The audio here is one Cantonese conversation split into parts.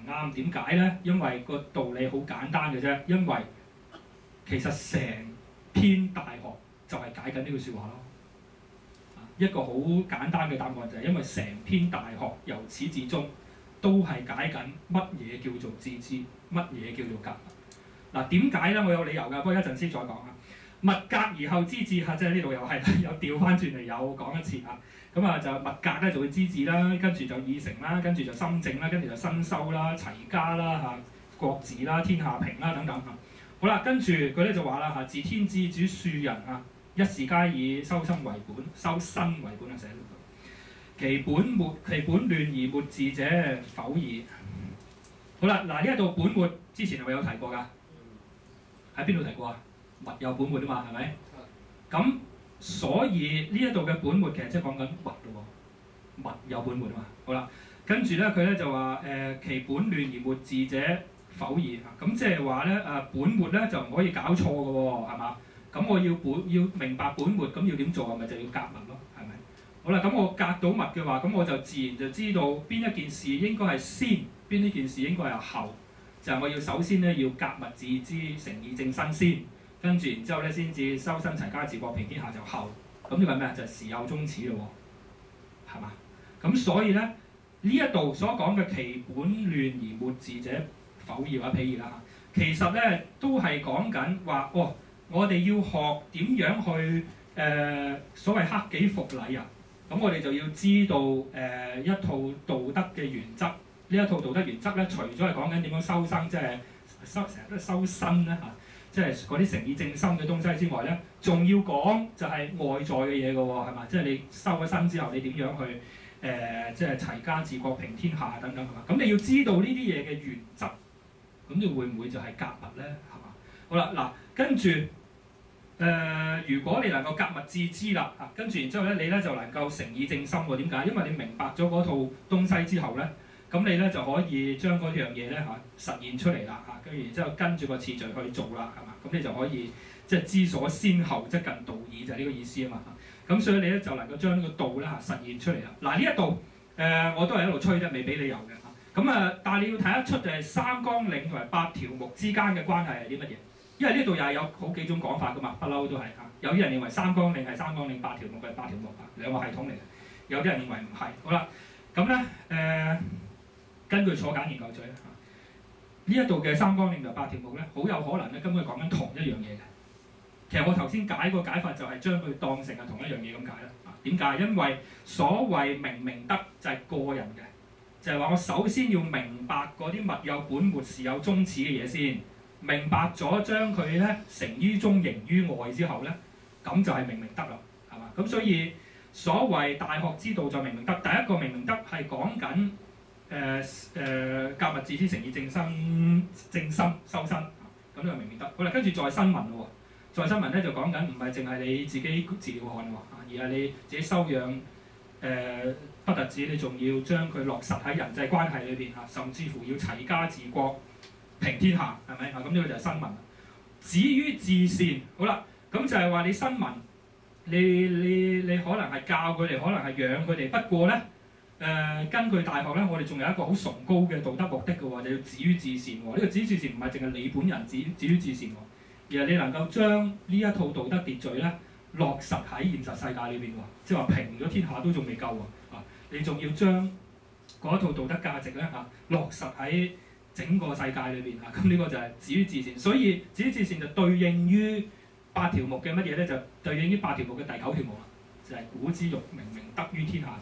啱。點解咧？因為個道理好簡單嘅啫。因為其實成篇大學就係解緊呢句説話咯。一個好簡單嘅答案就係因為成篇大學由始至終都係解緊乜嘢叫做自知，乜嘢叫做格物。嗱，點解咧？我有理由㗎，不過一陣先再講啊。物格而後知至，即係呢度又係有調翻轉嚟又講一次啊。咁啊就物格咧就會知至啦，跟住就意誠啦，跟住就心正啦，跟住就身修啦、齊家啦、國治啦、天下平啦等等嚇。好啦，跟住佢咧就話啦自天之主庶人一事皆以修身為本，修身為本寫喺度。其本亂而末治者，否矣。好啦，嗱呢一度本末之前係咪有提過㗎？喺邊度提過啊？物有本末啊嘛，係咪？咁所以呢一度嘅本末其實即係講緊物咯喎，物有本末啊嘛。好啦，跟住咧佢咧就話其本亂而末治者，否矣。咁即係話咧本末咧就唔可以搞錯嘅喎，係嘛？咁我要明白本末，咁要點做啊？咪就要格物咯，係咪？好啦，咁我格到物嘅話，咁我就自然就知道邊一件事應該係先，邊呢件事應該係後。就係我要首先咧要格物致知，誠意正身先，跟住然之後咧先至修身齊家治國平天下就後。咁呢個係咩啊？就係時有終始咯喎，係嘛？咁所以咧呢一度所講嘅其本亂而末治者，否矣或者否矣啦嚇。其實咧都係講緊話我哋要學點樣去所謂克己復禮啊。咁我哋就要知道一套道德嘅原則。呢一套道德原則咧，除咗係講緊點樣修身，即係成日都係修身咧嚇，即係嗰啲誠意正心嘅東西之外咧，仲要講就係外在嘅嘢嘅喎，係嘛？即係你修咗身之後，你點樣去即係齊家治國平天下等等係嘛？咁你要知道呢啲嘢嘅原則，咁你會唔會就係格物咧？係嘛？好啦，嗱，跟住如果你能夠格物致知啦，跟住然之後咧，你咧就能夠誠意正心喎。點解？因為你明白咗嗰套東西之後咧。咁你咧就可以將嗰樣嘢咧實現出嚟啦嚇，跟住然之後跟住個次序去做啦，係嘛？咁你就可以即係知所先後，即近道矣，就係呢個意思啊嘛。咁所以你咧就能夠將呢個道咧實現出嚟啦。嗱呢一度我都係一路吹啫，未俾理由嘅嚇。咁但係你要睇得出就係三綱領同埋八條目之間嘅關係係啲乜嘢？因為呢度又係有好幾種講法噶嘛，不嬲都係嚇。有啲人認為三綱領係三綱領，八條目係八條目兩個系統嚟嘅。有啲人認為唔係。好啦，咁咧根據楚簡研究嘴呢一度嘅三綱領同八條目咧，好有可能咧根本係講緊同一樣嘢嘅。其實我頭先解個解法就係將佢當成係同一樣嘢咁解啦。點解？因為所謂明德就係個人嘅，就係話我首先要明白嗰啲物有本末、事有終始嘅嘢先，明白咗將佢咧成於中、形於外之後咧，咁就係明德啦，係嘛？咁所以所謂大學之道在明德，第一個明德係講緊。格物致知、誠意正心、修身，咁呢個明德。好啦，跟住在新聞咯喎，在新聞咧就講緊唔係淨係你自己自了漢喎，而係你自己修養不特止，你仲要將佢落實喺人際關係裏邊嚇，甚至乎要齊家治國平天下，係咪啊？咁呢個就係新聞。至於治善，好啦，咁就係話你新聞，你可能係教佢哋，可能係養佢哋，不過咧。根據大學咧，我哋仲有一個好崇高嘅道德目的嘅喎，就要止於至善喎。呢個止於至善唔係淨係你本人止於至善喎，而係你能夠將呢一套道德秩序咧落實喺現實世界裏邊喎，即係話平咗天下都仲未夠喎，你仲要將嗰一套道德價值咧落實喺整個世界裏邊嚇，咁呢個就係止於至善。所以止於至善就對應於八條目嘅乜嘢咧？就對應於八條目嘅第9條目啦，就係古之欲明，明德於天下者。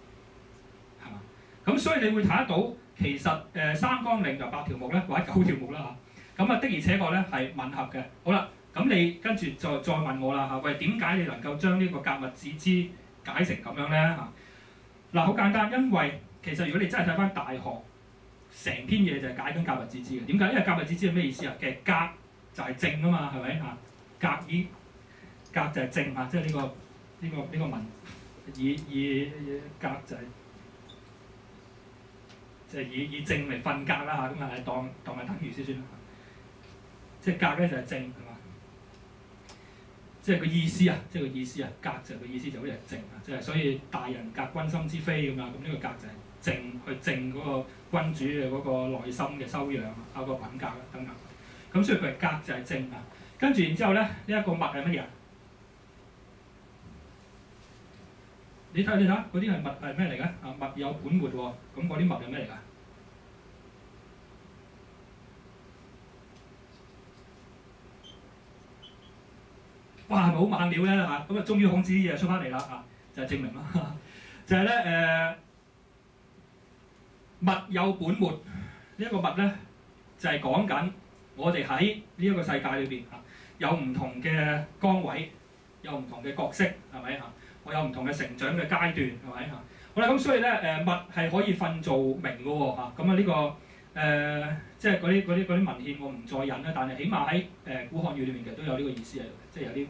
咁所以你會睇得到，其實三綱領就8條目咧，或者9條目啦嚇。咁的而且確咧係吻合嘅。好啦，咁你跟住再問我啦嚇，喂，點解你能夠將呢個格物致知解成咁樣咧嚇？嗱，好簡單，因為其實如果你真係睇翻大學，成篇嘢就係解緊格物致知嘅。點解？因為格物致知係咩意思啊？其實格就係正啊嘛，係咪嚇？格就係正嚇，即係呢個文以格就係。即係以正嚟分格啦嚇，咁啊當係等於先算啦。即係格咧就係正係嘛，即係個意思啊，格就係個意思就好似係正啊，即係所以大人格君心之非咁啊，咁呢個格就係正去正嗰個君主嘅嗰個內心嘅修養啊，個品格啦等等。咁所以佢係格就係正啊。跟住然之後咧，呢一個物係乜嘢？你睇嗰啲係物係咩嚟嘅？啊，物有本末喎，咁嗰啲物係咩嚟㗎？哇，係咪好猛料咧嚇？咁啊，終於孔子啲嘢出翻嚟啦嚇，就係證明啦，就係咧物有本末呢一個物咧，就係講緊我哋喺呢一個世界裏邊嚇，有唔同嘅崗位，有唔同嘅角色，係咪嚇？我有唔同嘅成長嘅階段，係咪嚇？好啦，咁所以咧物係可以訓造名嘅喎嚇，咁啊呢個即係嗰啲文獻我唔再引啦，但係起碼喺古漢語裏面其實都有呢個意思喺度，即係有啲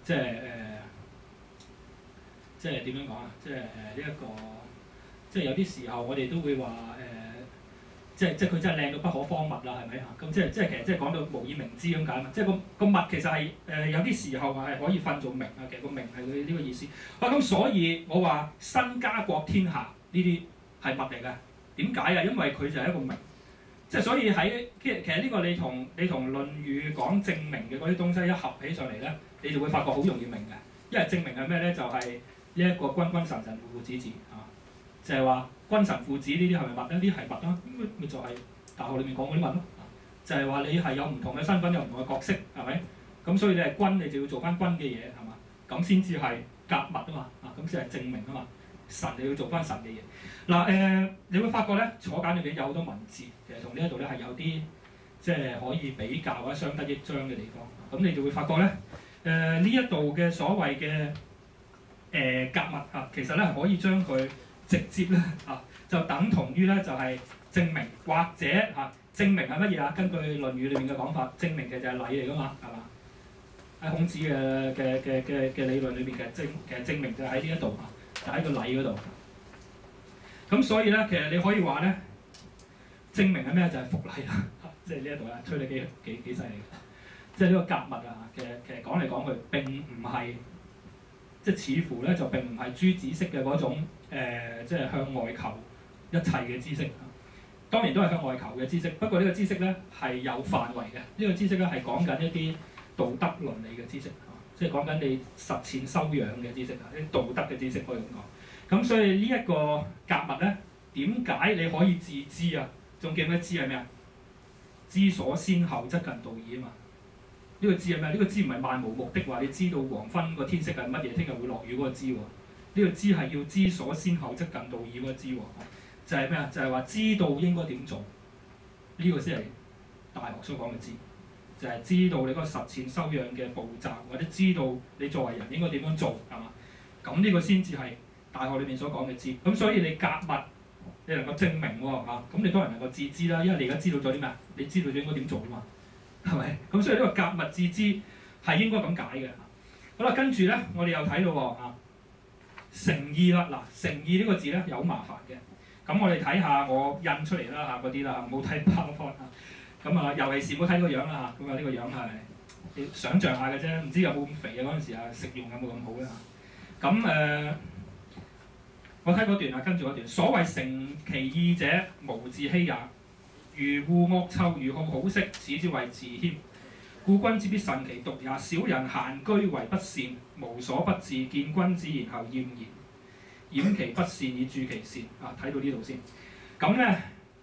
即係點樣講啊？即係呢一個，即係有啲時候我哋都會話即係佢真係靚到不可方物啦，係咪嚇？咁即係其實即係講到無以名之咁解嘛。即係個物其實係有啲時候係可以訓造名啊。其實個名係佢呢個意思。咁所以我話身家國天下呢啲係物嚟㗎。點解啊？因為佢就係一個名。即係所以喺其實呢個你同《論語》講正名嘅嗰啲東西一合起上嚟咧，你就會發覺好容易明嘅。因為正名係咩咧？就係呢一個君君臣臣父父子子啊，就係話君臣父子呢啲係咪物咧？呢啲係物啦，咁咪就係大學裏面講嗰啲物咯。就係話你係有唔同嘅身份，有唔同嘅角色，係咪？咁所以你係君，你就要做翻君嘅嘢，係嘛？咁先至係格物啊嘛，咁先係正名啊嘛。神你要做翻神嘅嘢。嗱你會發覺咧，楚簡裏邊有好多文字，其實同呢一度咧係有啲即係可以比較或者相得益彰嘅地方。咁你就會發覺咧，呢一度嘅所謂嘅格物啊，其實咧係可以將佢直接咧就等同於咧就係正名，或者正名係乜嘢啊？根據《論語》裏面嘅講法，正名其實就係禮嚟噶嘛，係嘛？喺孔子嘅理論裏邊其實正名就喺呢一度就喺個禮嗰度。咁所以咧，其實你可以話咧，正名係咩？就係服禮啦。即係呢一度咧，吹你幾犀利。即係呢個格物啊，其實講嚟講去並唔係，即係似乎咧就並唔係朱子式嘅嗰種即係向外求一切嘅知識。當然都係向外求嘅知識，不過呢個知識咧係有範圍嘅。呢個知識咧係講緊一啲道德倫理嘅知識，即係講緊你實踐修養嘅知識啊，啲道德嘅知識可以咁講。咁所以呢一個格物咧，點解你可以自知啊？仲記唔記得知係咩啊？知所先後，則近道矣啊嘛。呢個知係咩？呢個知唔係漫無目的話，你知道黃昏個天色係乜嘢，聽日會落雨嗰個知喎。呢個知係要知所先後，則近道矣嗰個知喎。就係咩啊？就係話知道應該點做，呢個先係大學所講嘅知。就係知道你嗰個實踐修養嘅步驟，或者知道你作為人應該點樣做，係嘛？咁呢個先至係大學裏面所講嘅知。咁所以你格物，你能夠證明喎咁你當然能夠自知啦，因為你而家知道咗啲咩？你知道咗應該點做啊嘛，係咪？咁所以呢個格物致知係應該咁解嘅。好啦，跟住咧，我哋又睇到誠意啦。嗱，誠意呢個字咧有麻煩嘅。咁我哋睇下我印出嚟啦嗰啲啦，冇睇 PowerPoint 咁尤其是冇睇個樣啦咁呢個樣係你想像下嘅啫，唔知有冇咁肥啊？嗰陣時食用有冇咁好咧咁我睇嗰段跟住嗰段，所謂誠其意者，無自欺也。如惡惡臭，如好好色，此之謂自謙。故君子必慎其獨也。小人閒居為不善，無所不至，見君子然後厭言，掩其不善以著其善。睇到呢度先。咁咧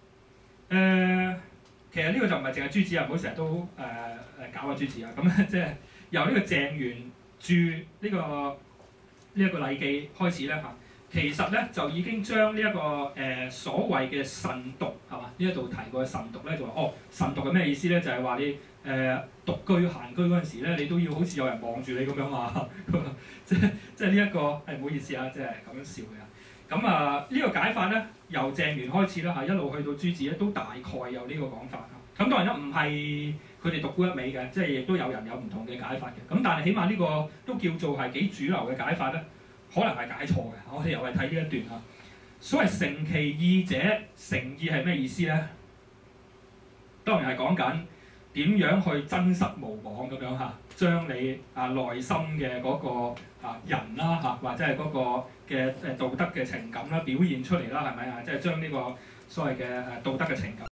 其實呢個就唔係淨係朱子啊，唔好成日都搞下朱子啊。咁咧即係由呢個鄭玄注呢個禮記開始咧其實咧就已經將呢一個所謂嘅慎獨係嘛？呢一度提過嘅慎獨咧就話慎獨係咩意思咧？就係話你獨居閒居嗰陣時咧，你都要好似有人望住你咁樣啊！即係呢一個唔好意思啊，即係咁樣笑嘅。咁呢個解法咧，由鄭玄開始啦一路去到朱子咧，都大概有呢個講法。咁當然啦，唔係佢哋獨沽一味嘅，即係亦都有人有唔同嘅解法嘅。咁但係起碼呢個都叫做係幾主流嘅解法咧。可能係解錯嘅，我哋又係睇呢一段所謂誠其意者，誠意係咩意思咧？當然係講緊點樣去真實無妄咁樣將你內心嘅嗰個人啦或者係嗰個嘅道德嘅情感啦表現出嚟啦，係咪即係將呢個所謂嘅道德嘅情感。